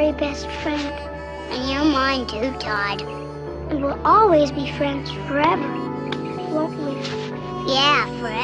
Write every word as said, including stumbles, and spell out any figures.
very best friend. And you're mine too, Todd. And we'll always be friends forever, won't we? Yeah, forever.